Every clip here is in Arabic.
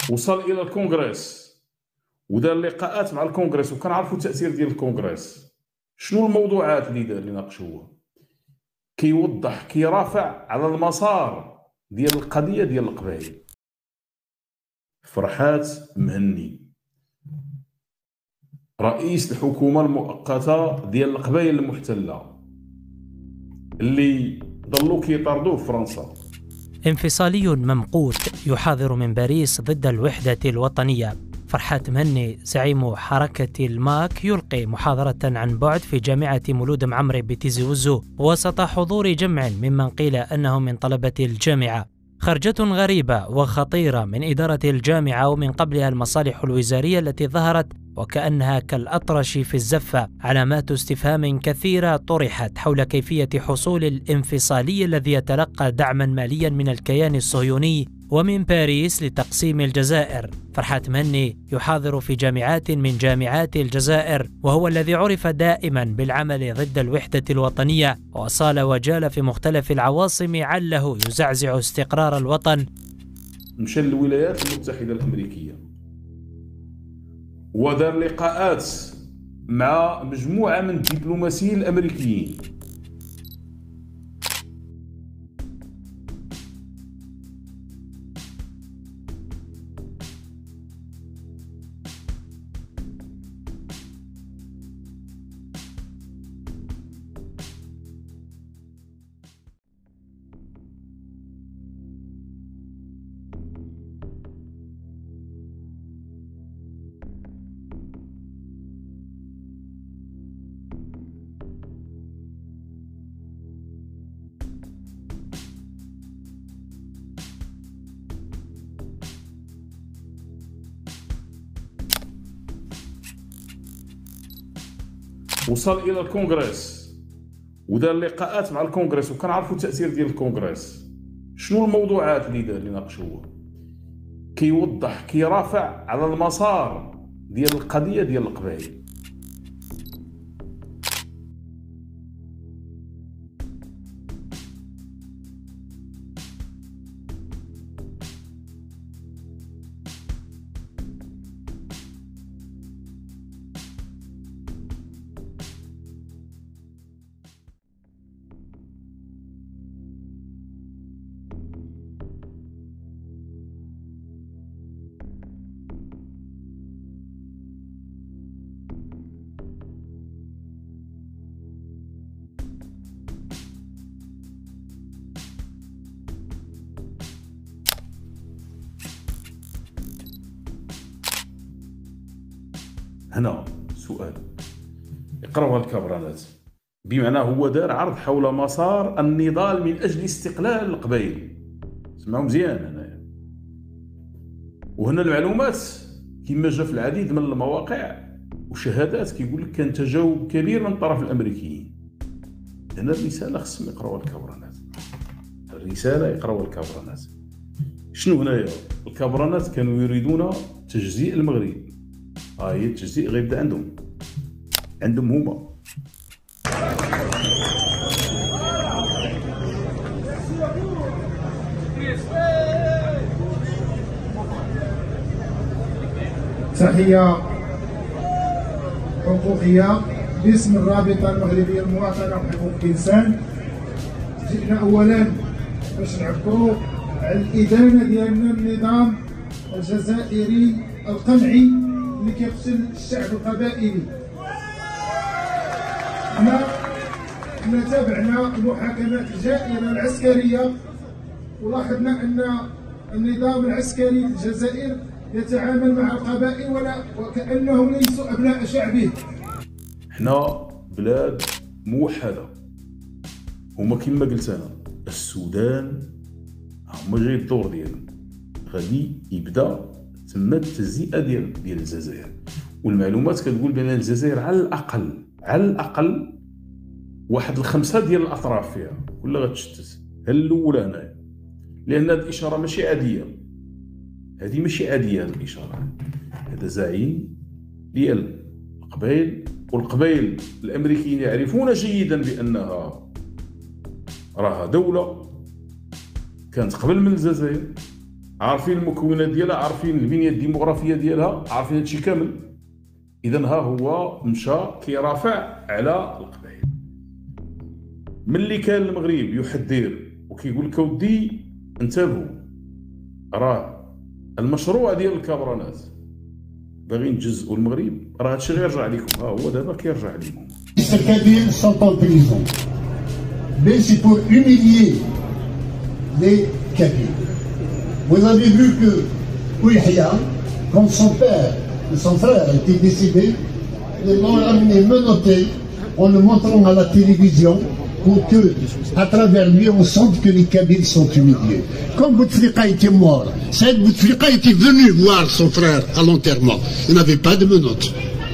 وصل الى الكونغرس ودار لقاءات مع الكونغرس، وكنعرفوا التاثير ديال الكونغرس. شنو الموضوعات اللي دار اللي ناقشوها؟ كيوضح، كيرافع على المسار ديال القضيه ديال القبائل. فرحات مهني رئيس الحكومه المؤقته ديال القبائل المحتله اللي ضلوا كيطاردوه في فرنسا. انفصالي ممقوت يحاضر من باريس ضد الوحدة الوطنية. فرحات مهني زعيم حركة الماك يلقي محاضرة عن بعد في جامعة مولود معمري بتيزي وزو وسط حضور جمع ممن قيل أنهم من طلبة الجامعة. خرجة غريبة وخطيرة من إدارة الجامعة ومن قبلها المصالح الوزارية التي ظهرت وكأنها كالأطرش في الزفة. علامات استفهام كثيرة طرحت حول كيفية حصول الانفصالي الذي يتلقى دعما ماليا من الكيان الصهيوني ومن باريس لتقسيم الجزائر. فرحات مهني يحاضر في جامعات من جامعات الجزائر، وهو الذي عرف دائما بالعمل ضد الوحدة الوطنية، وصال وجال في مختلف العواصم عله يزعزع استقرار الوطن. مشى للولايات المتحدة الأمريكية ودار لقاءات مع مجموعة من الدبلوماسيين الأمريكيين. وصل الى الكونغرس ودار لقاءات مع الكونغرس، وكنعرفوا التاثير ديال الكونغرس. شنو الموضوعات اللي دار اللي ناقشوها؟ كيوضح، كيرافع على المسار ديال القضيه ديال القبائل. هنا سؤال اقراوها الكابرانات، بمعنى هو دار عرض حول مسار النضال من اجل استقلال القبائل. سمعوا مزيان هنايا. وهنا المعلومات كما جاء في العديد من المواقع وشهادات كيقول لك كان تجاوب كبير من طرف الامريكيين. هنا الرساله خصهم يقراوها الكابرانات، الرساله يقراوها الكابرانات. شنو هنايا؟ الكابرانات كانوا يريدون تجزيء المغرب. هي التجزيء غيبدا عندهم هما. تحية حقوقية باسم الرابطة المغربية المواطنة وحقوق الإنسان. جئنا أولا باش نعبروا على الإدانة ديالنا النظام الجزائري القمعي اللي كيقتل الشعب القبائلي. حنا تابعنا المحاكمات الجائرة العسكرية ولاحظنا أن النظام العسكري في الجزائر يتعامل مع القبائل وكأنهم ليسوا أبناء شعبه. حنا بلاد موحدة، هما كما قلت أنا السودان هما جاي الدور ديالهم، غادي يبدا تما التجزئة ديال الجزائر. والمعلومات كتقول بأن الجزائر على الأقل واحد الخمسة ديال الأطراف فيها كلها غتشتت. الأولى هنايا، لأن هذه الإشارة ماشي عادية، هذه ماشي عادية. هذه الإشارة، هذا زعيم ديال القبائل، والقبائل الأمريكيين يعرفون جيدا بأنها راها دولة كانت قبل من الجزائر، عارفين المكونات ديالها، عارفين البنيه الديموغرافيه ديالها، عارفين هادشي كامل. اذا ها هو مشى كيرافع على القبائل. ملي كان المغرب يحذر وكيقول لك اودي انتبهوا، راه المشروع ديال الكابرانات باغيين تجزئوا المغرب، راه هادشي غيرجع لكم. ها هو دابا كيرجع لكم. Les Kabyles sont en prison, mais c'est pour humilier les Kabyles. Vous avez vu que Ouihia, quand son frère était décédé, ils l'ont ramené menotté en le montrant à la télévision pour que, à travers lui, on sente que les Kabyles sont humiliés. Quand Bouteflika était mort, Saïd Bouteflika était venu voir son frère à l'enterrement. Il n'avait pas de menottes.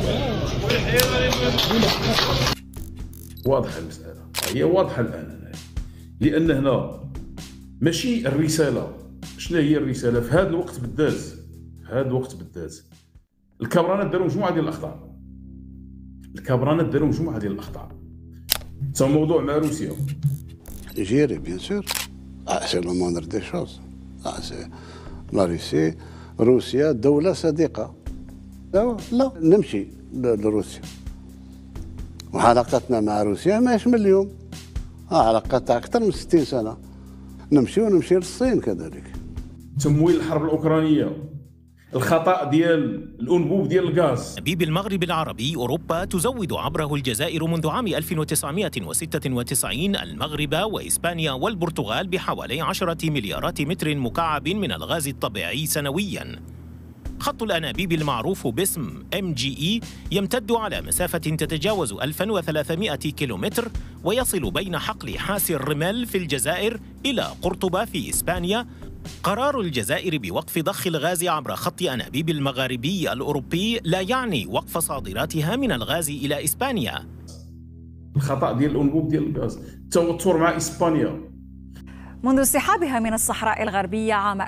واضحه المساله، هي واضحه الان. لان هنا ماشي الرساله. شنو هي الرساله في هذا الوقت بالذات؟ في هذا الوقت بالذات الكابرانات داروا مجموعه ديال الاخطاء. الكابرانات داروا مجموعه ديال الاخطاء. تا موضوع مع روسيا. Gérer, bien sûr. Ah, c'est le moindre des choses. Ah, c'est la Russie. روسيا دولة صديقة. لا نمشي لروسيا. وعلاقتنا مع روسيا ماهيش من اليوم. علاقتها أكثر من 60 سنة. نمشي للصين كذلك. تمويل الحرب الأوكرانية، الخطأ ديال الأنبوب ديال الغاز. أنابيب المغرب العربي أوروبا تزود عبره الجزائر منذ عام 1996 المغرب وإسبانيا والبرتغال بحوالي 10 مليارات متر مكعب من الغاز الطبيعي سنوياً. خط الأنابيب المعروف باسم MGE يمتد على مسافة تتجاوز 1300 كيلومتر ويصل بين حقل حاس الرمال في الجزائر إلى قرطبة في إسبانيا. قرار الجزائر بوقف ضخ الغاز عبر خط أنابيب المغاربي الأوروبي لا يعني وقف صادراتها من الغاز إلى إسبانيا. الخطأ ديال الأنبوب ديال الغاز، التوتر مع إسبانيا. منذ انسحابها من الصحراء الغربية عام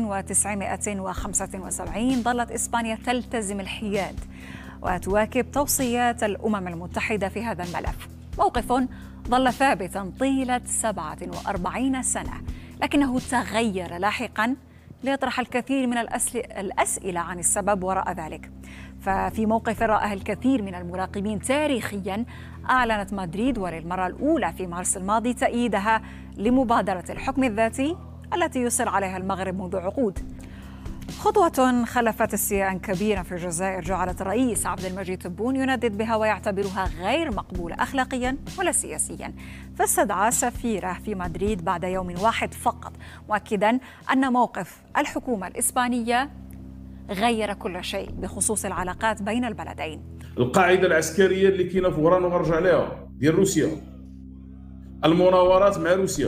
1975 ظلت إسبانيا تلتزم الحياد وتواكب توصيات الأمم المتحدة في هذا الملف، موقف ظل ثابتا طيلة 47 سنة، لكنه تغير لاحقا ليطرح الكثير من الأسئلة عن السبب وراء ذلك. ففي موقف رآه الكثير من المراقبين تاريخيا، أعلنت مدريد وللمرة الأولى في مارس الماضي تأييدها لمبادرة الحكم الذاتي التي يصر عليها المغرب منذ عقود. خطوة خلفت استياء كبيرا في الجزائر جعلت الرئيس عبد المجيد تبون يندد بها ويعتبرها غير مقبولة أخلاقيا ولا سياسيا، فاستدعى سفيره في مدريد بعد يوم واحد فقط، مؤكدا أن موقف الحكومة الإسبانية غير كل شيء بخصوص العلاقات بين البلدين. القاعدة العسكرية اللي كاينة في وغران وغنرجع عليها ديال روسيا، المناورات مع روسيا،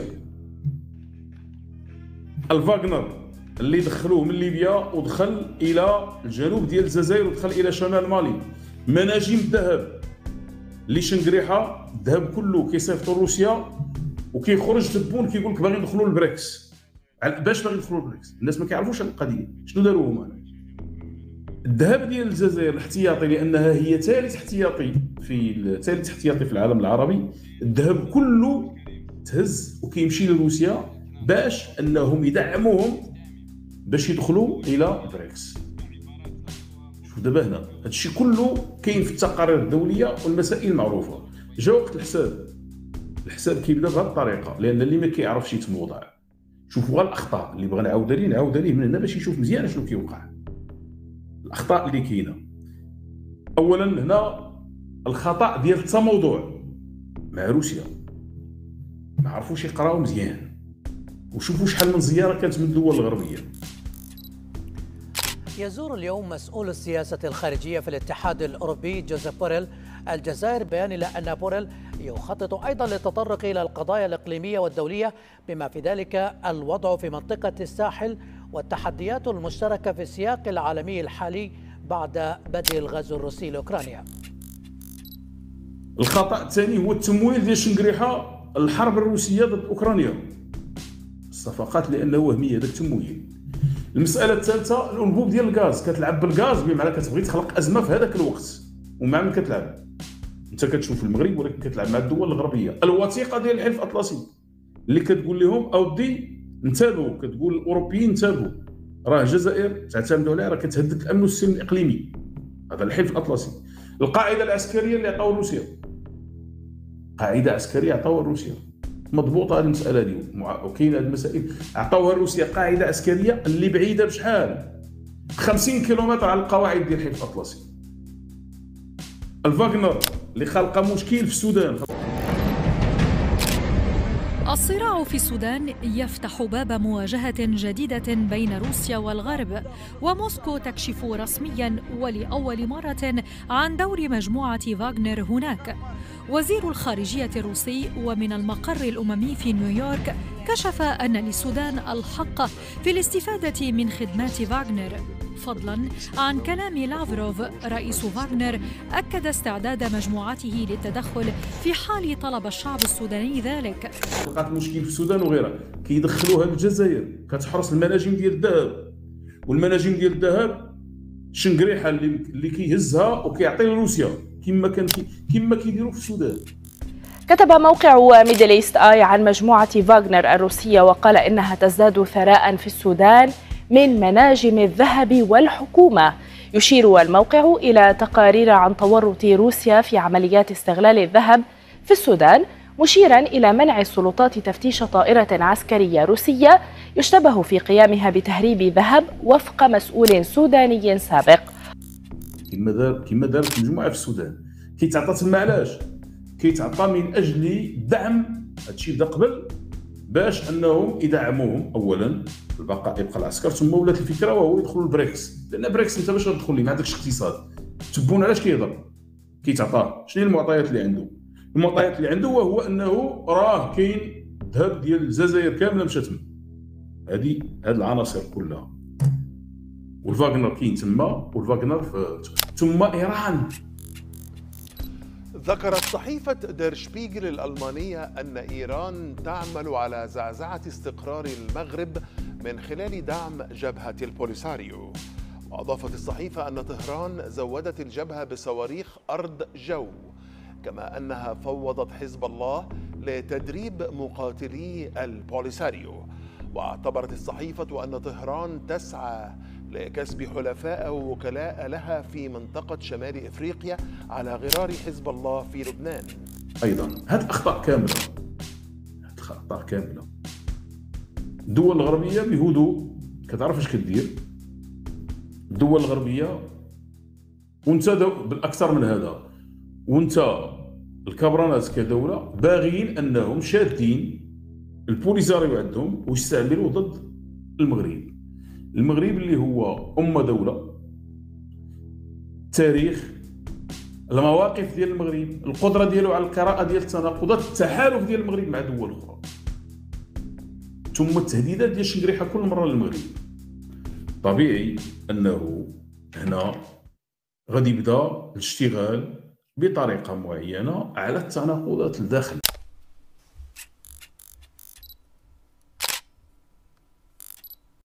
الفاغنر اللي دخلوه من ليبيا ودخل الى الجنوب ديال الجزائر ودخل الى شمال مالي، مناجم الذهب اللي شنقريحه الذهب كله كيصيفطوا روسيا وكيخرج تبون كيقول لك باغي ندخلوا للبريكس. باش باغي ندخلوا للبريكس؟ الناس ما كيعرفوش هذه القضيه، شنو داروا هما؟ الذهب ديال الجزائر الاحتياطي، لانها هي ثالث احتياطي في العالم العربي، الذهب كله تهز وكيمشي لروسيا باش انهم يدعموهم باش يدخلوا الى البريكس. شوف دابا هنا هادشي كله كاين في التقارير الدوليه والمسائل المعروفه. جا وقت الحساب كيبدا بهذه الطريقه، لان اللي ما كيعرفش يتموضع. شوفوا غير الاخطاء اللي بغا نعاود عليه من هنا باش يشوف مزيان شنو كيوقع. الاخطاء اللي كاينه، اولا هنا الخطا ديال التموضع مع روسيا، ما عرفوش يقراو مزيان وشوفوا شحال من زياره كانت من الدول الغربيه. يزور اليوم مسؤول السياسة الخارجية في الاتحاد الأوروبي جوزيف بوريل الجزائر، بيان إلى أن بوريل يخطط أيضا للتطرق إلى القضايا الإقليمية والدولية بما في ذلك الوضع في منطقة الساحل والتحديات المشتركة في السياق العالمي الحالي بعد بدء الغزو الروسي لأوكرانيا. الخطأ الثاني هو التمويل ديال شنقريحة الحرب الروسية ضد أوكرانيا، الصفقات لأنه وهمية هذاك التمويل. المسألة الثالثة الأنبوب ديال الغاز، كتلعب بالغاز بمعنى كتبغي تخلق أزمة في هذاك الوقت، ومع من كتلعب؟ أنت كتشوف المغرب ولكن كتلعب مع الدول الغربية. الوثيقة ديال الحلف الأطلسي اللي كتقول لهم أودي انتبهوا، كتقول الأوروبيين انتبهوا، راه الجزائر تعتمد عليها، راه كتهدد الامن والسلم الاقليمي. هذا الحلف الاطلسي. القاعده العسكريه اللي عطاوها روسيا، قاعده عسكريه عطاوها روسيا، مضبوطه هذه المساله هذه، وكاين هذه المسائل عطاوها روسيا قاعده عسكريه اللي بعيده بشحال 50 كيلومتر على القواعد ديال الحلف الاطلسي. الفاغنر اللي خلق مشكل في السودان. الصراع في السودان يفتح باب مواجهة جديدة بين روسيا والغرب، وموسكو تكشف رسميا ولأول مرة عن دور مجموعة فاغنر هناك. وزير الخارجية الروسي ومن المقر الأممي في نيويورك كشف أن للسودان الحق في الاستفادة من خدمات فاغنر، فضلا عن كلام لافروف رئيس فاغنر أكد استعداد مجموعته للتدخل في حال طلب الشعب السوداني ذلك. لقات مشكل في السودان وغيرها كيدخلوها للجزائر، كتحرس المناجم ديال الذهب، والمناجم ديال الذهب شنقريحه اللي كيهزها وكيعطي لروسيا كما كيديروا في السودان. كتب موقع ميدل ايست اي عن مجموعة فاغنر الروسية وقال إنها تزداد ثراء في السودان من مناجم الذهب والحكومة. يشير الموقع إلى تقارير عن تورط روسيا في عمليات استغلال الذهب في السودان، مشيرا إلى منع السلطات تفتيش طائرة عسكرية روسية يشتبه في قيامها بتهريب ذهب وفق مسؤول سوداني سابق. كما دارت مجموعة في السودان كيتعطى تما، علاش؟ كيتعطى من أجل دعم، هادشي بدا قبل باش انهم يدعموهم اولا يبقى العسكر، ثم ولات الفكره وهو يدخلوا البريكس، لان بريكس انت باش تدخل ليه ما عندكش اقتصاد. تبون علاش كيهضر؟ كيتعطاه شنو هي المعطيات اللي عنده؟ المعطيات اللي عنده وهو انه راه كاين ذهب ديال الجزائر كامله مشات تما. هاد العناصر كلها، والفاغنر كاين تما، والفاغنر ثم ايران. ذكرت صحيفة دير شبيغل الألمانية أن إيران تعمل على زعزعة استقرار المغرب من خلال دعم جبهة البوليساريو. وأضافت الصحيفة أن طهران زودت الجبهة بصواريخ أرض جو، كما أنها فوضت حزب الله لتدريب مقاتلي البوليساريو. واعتبرت الصحيفة أن طهران تسعى لكسب حلفاء ووكلاء لها في منطقة شمال إفريقيا على غرار حزب الله في لبنان. أيضا هذه أخطاء كاملة. الدول الغربية بهدوء كتعرف اش كدير. الدول الغربية وانت بالأكثر من هذا، وانت الكابرانات كدولة باغيين أنهم شادين البوليساريو عندهم ويستعملوا ضد المغرب اللي هو دولة، تاريخ، المواقف ديال المغرب، القدرة ديالو على القراءة ديال التناقضات، التحالف ديال المغرب مع دول أخرى، ثم التهديدات ديال شنقريحة كل مرة للمغرب. طبيعي أنه هنا غادي يبدا الاشتغال بطريقة معينة على التناقضات الداخل.